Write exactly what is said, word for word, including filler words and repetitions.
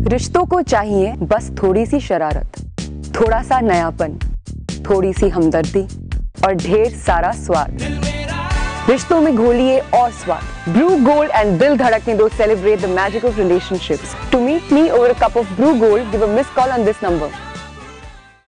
रिश्तों को चाहिए बस थोड़ी सी शरारत, थोड़ा सा नयापन, थोड़ी सी हमदर्दी और ढेर सारा स्वाद। रिश्तों में घोलिए और स्वाद। Bru gold and Dil Dhadakne Do celebrate the magic of relationships. To meet me over a cup of Bru gold, give a miss call on this number.